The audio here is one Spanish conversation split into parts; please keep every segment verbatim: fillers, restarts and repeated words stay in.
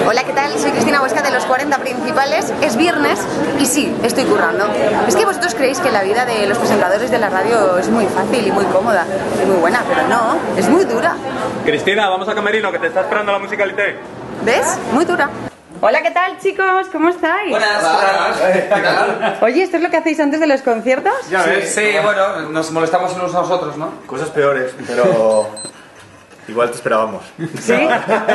Hola, ¿qué tal? Soy Cristina Huesca de Los cuarenta Principales. Es viernes y sí, estoy currando. Es que vosotros creéis que la vida de los presentadores de la radio es muy fácil y muy cómoda y muy buena, pero no, es muy dura. Cristina, vamos a Camerino, que te está esperando la musicalité. ¿Ves? Muy dura. Hola, ¿qué tal, chicos? ¿Cómo estáis? Buenas. Oye, ¿esto es lo que hacéis antes de los conciertos? Ya ves. Sí, sí, bueno, nos molestamos unos a nosotros, ¿no? Cosas peores, pero igual te esperábamos. ¿Sí?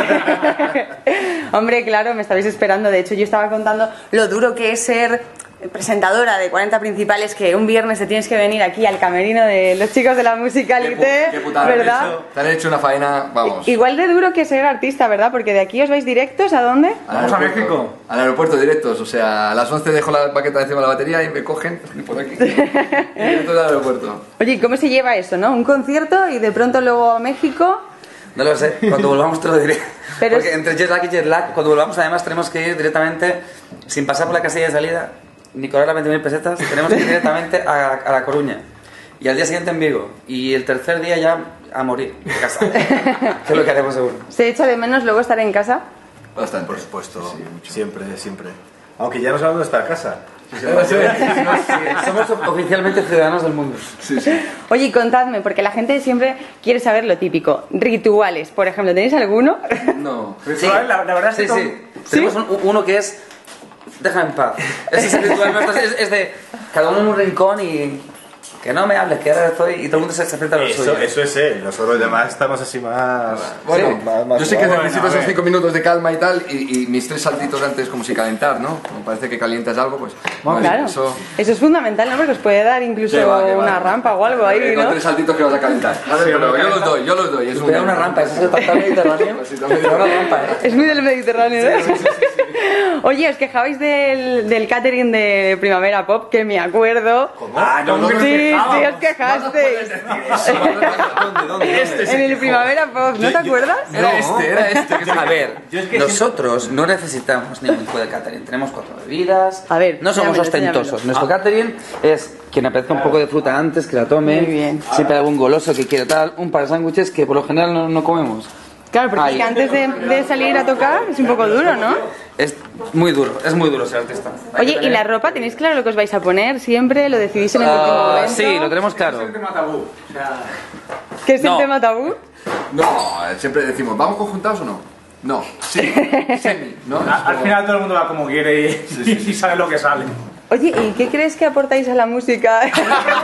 Hombre, claro, me estabais esperando. De hecho, yo estaba contando lo duro que es ser presentadora de cuarenta Principales, que un viernes te tienes que venir aquí al camerino de los chicos de la musicalité, Qué putada, ¿verdad? Te han hecho una faena, vamos. Igual de duro que ser artista, ¿verdad? Porque de aquí os vais directos, ¿a dónde? Vamos a México. Al aeropuerto directos, o sea, a las once dejo la baqueta encima de la batería y me cogen por aquí. Y directo del aeropuerto. Oye, ¿y cómo se lleva eso, no? Un concierto y de pronto luego a México. No lo sé, cuando volvamos te lo diré. Pero Porque es... entre jet lag y jet lag, cuando volvamos además tenemos que ir directamente, sin pasar por la casilla de salida, ni cobrar las veinte mil pesetas, tenemos que ir directamente a, a La Coruña. Y al día siguiente en Vigo. Y el tercer día ya a morir en casa. Que es lo que haremos seguro. ¿Se echa de menos luego estar en casa? Bastante. Por supuesto, sí, siempre, siempre. Aunque ya no sabemos dónde está casa. Sí, somos oficialmente ciudadanos del mundo. Sí, sí. Oye, y contadme, porque la gente siempre quiere saber lo típico. Rituales, por ejemplo, ¿tenéis alguno? No. Sí, La, la verdad es que sí, sí. Tenemos un- uno que es... Déjame en paz. Ese es el ritual nuestro. Es, es de cada uno en un rincón y... Que no me hables, que ahora estoy... Y todo el mundo se enfrenta a lo Eso, suyo. eso es él. Nosotros los demás estamos así más... Bueno, sí, más, más yo sé que suaves. necesito Bueno, a esos ver. cinco minutos de calma y tal, y, y mis tres saltitos antes como si calentar, ¿no? Como parece que calientas algo, pues... Bueno, vale, claro. Eso... Eso es fundamental, ¿no? Porque os puede dar incluso Que va, que va. una rampa o algo ahí, Eh, Con ¿no? tres saltitos que vas a calentar. Vale, Sí, pero hombre, yo los doy, yo los doy. Es Cuidado, una rampa, eso es el pacto mediterráneo. Sí, también. Cuidado, una rampa, ¿eh? Es muy del Mediterráneo, ¿eh? Oye, os quejabais del, del catering de Primavera Pop, que me acuerdo. Ah, no, no, Sí, nos sí, quejábamos. os quejasteis. ¿Dónde, dónde? Este En el Primavera Pop, ¿no te acuerdas? Era este, era este. que se- A ver, Yo es que nosotros no necesitamos ningún tipo de catering. Tenemos cuatro bebidas. A ver, no somos enséñamelo, ostentosos. enséñamelo. Nuestro catering es quien apetezca un poco de fruta antes, que la tome. Muy bien. Siempre algún goloso que quiera tal. Un par de sándwiches que por lo general no, no comemos. Claro, porque Ahí. es que antes de, de salir a tocar es un poco duro, ¿no? Es muy duro, es muy duro ser artista. Hay Oye, que ¿y tener- la ropa? ¿Tenéis claro lo que os vais a poner siempre? ¿Lo decidís en el último Ah, momento? sí, lo tenemos claro. ¿Qué es No. el tema tabú? No, siempre decimos, ¿vamos conjuntados o no? No, sí, semi, ¿no? A- Al final todo el mundo va como quiere y, Sí, sí, sí. y sabe lo que sale. Oye, ¿y qué crees que aportáis a la música? ¿Qué,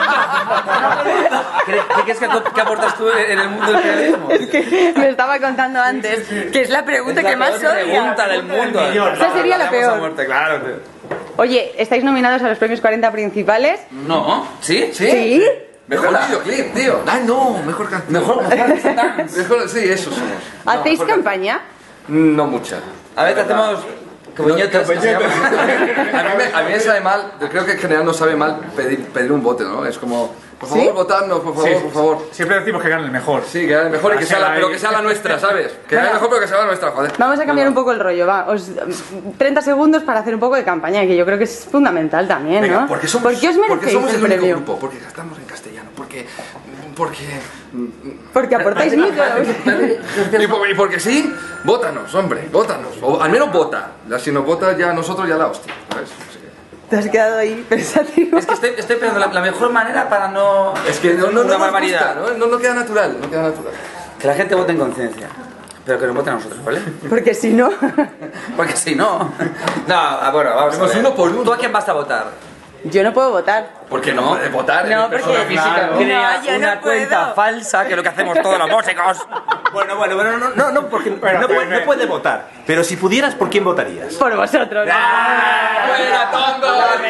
qué crees que, que aportas tú en el mundo del periodismo? Es que me estaba contando antes, que es la pregunta Es la que más peor odia. pregunta del mundo. Esa sería la Vamos a peor. muerte, claro. tío. Oye, estáis nominados a los premios cuarenta Principales. No, ¿sí? ¿Sí? ¿Sí? Mejor videoclip, tío. Ay, no, mejor canción. Mejor Mejor, sí, eso somos. No, ¿Hacéis mejor campaña? can- No mucha. A ver, te hacemos... Coñetas. A mí, me, a mí me sabe mal, yo creo que en general no sabe mal pedir, pedir un voto, ¿no? Es como, por favor, ¿Sí? votadnos, por favor, Sí, por favor. Siempre decimos que gane el mejor. Sí, que gane mejor y que sea la, pero que sea la nuestra, ¿sabes? Que gane mejor pero que sea la nuestra, joder. Vamos a cambiar un poco el rollo, va. Os, treinta segundos para hacer un poco de campaña, que yo creo que es fundamental también, Venga, ¿no? porque somos, ¿Por qué os porque merecéis somos el, el único premio? grupo, porque estamos en castellano, porque... Porque... Porque aportáis mucho a la música. Y, por- y porque sí, vótanos, hombre, vótanos. O al menos vota. Ya, si nos vota ya nosotros ya la hostia, ¿sabes? Así que- Te has quedado ahí pensativo. Es que estoy, estoy pensando la, la mejor manera para no... Es que no, no, no, Una nos barbaridad. gusta, ¿no? No, no queda natural, no queda natural. Que la gente vote en conciencia. Pero que nos voten a nosotros, ¿vale? Porque si no... Porque si no... No, ah, bueno, vamos a Hacemos ver. uno por uno. ¿Tú a quién vas a votar? Yo no puedo votar. ¿Por qué no? De votar. No, en porque- persona física, claro. ¿no? Crea No, yo una no cuenta puedo. falsa, que es lo que hacemos todos los músicos. Bueno, bueno, bueno, no, no, no, porque Pero, no, pero, puede, pero. no puede votar. Pero si pudieras, ¿por quién votarías? Por vosotros. ¡Fuera, tongo!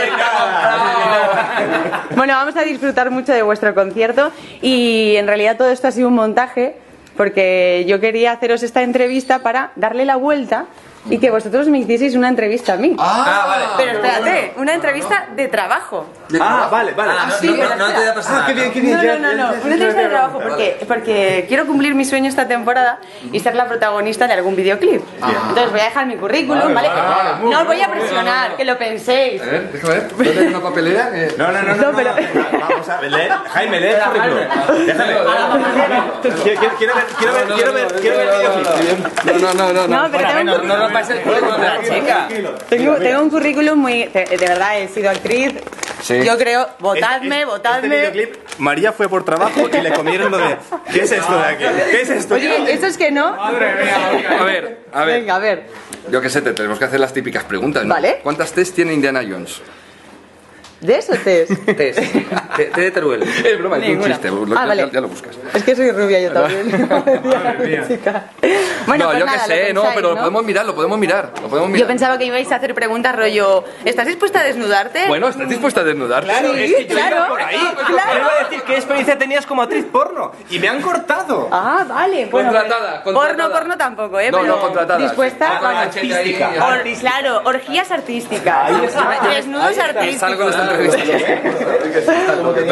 Bueno, vamos a disfrutar mucho de vuestro concierto y en realidad todo esto ha sido un montaje porque yo quería haceros esta entrevista para darle la vuelta y que vosotros me hicieseis una entrevista a mí. Ah, vale. Pero espérate, una entrevista de trabajo. Ah, vale, vale. Ah, no, sí, no, pero no, no te da personal. Ah, qué bien, qué bien. No, ya- no, no, ya- no, ya- una entrevista de ya- trabajo porque, porque quiero cumplir mi sueño esta temporada y ser la protagonista de algún videoclip. Entonces voy a dejar mi currículum, ¿vale? vale, vale, muy No os voy a bien, presionar, que lo penséis. A ver, déjame ver. ¿No tengo una papelera? Que... No, no, no, no, No, no, pero- no. Vamos a ver, lee- Jaime, lee el currículum. Déjame. Quiero, quiero- quiero ver, quiero ver, quiero ver, quiero ver el videoclip. No, no, no, no. No, pero tengo un No, no, no, rompas el currículum de la chica. Tengo, tengo un currículum muy... De, de verdad, he sido actriz. Sí. Yo creo, votadme, Este- votadme. Este videoclip, María fue por trabajo y le comieron lo de. ¿Qué es esto de aquí? ¿Qué es esto? Oye, eso es que no. A ver, a ver. Venga, a ver. Yo qué sé, te tenemos que hacer las típicas preguntas, ¿no? Vale. ¿Cuántas test tiene Indiana Jones? ¿De eso test? Test. Té té de Teruel. Es broma, es un Ninguna. chiste. Lo- Ah, ya, vale. ya- ya lo buscas. Es que soy rubia yo también. Chica. Bueno, no, pues yo nada, qué sé, lo no, pensáis, pero lo podemos mirar, lo podemos mirar. Lo podemos mirar. Yo pensaba que ibais a hacer preguntas rollo, ¿estás dispuesta a desnudarte? Bueno, ¿estás dispuesta a desnudarte? Claro, Sí, es que yo claro, iba por ahí. claro. Yo iba a decir qué experiencia tenías como actriz porno. Y me han cortado. Ah, vale. Bueno, Contratada, Porno, contratada. porno tampoco, ¿eh? No, Pero no, contratada. dispuesta, Sí. Con la vamos. cheta ahí. Or- claro, orgías artísticas. Desnudos artísticos. Salgo de esta entrevista.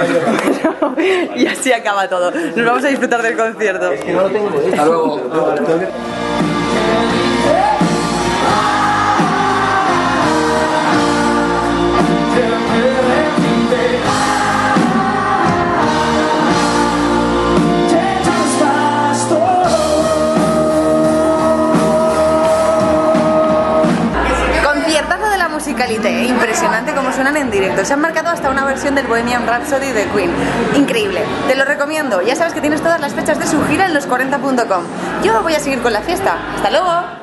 y así acaba todo. Nos vamos a disfrutar del concierto. Hasta luego. Conciertazo de la Musicalité, impresionante como suenan en directo. Se han marcado hasta una versión del Bohemian Rhapsody de Queen. Increíble, te lo recomiendo. Ya sabes que tienes todas las fechas de su gira en los cuarenta punto com. Yo voy a seguir con la fiesta. Hasta luego.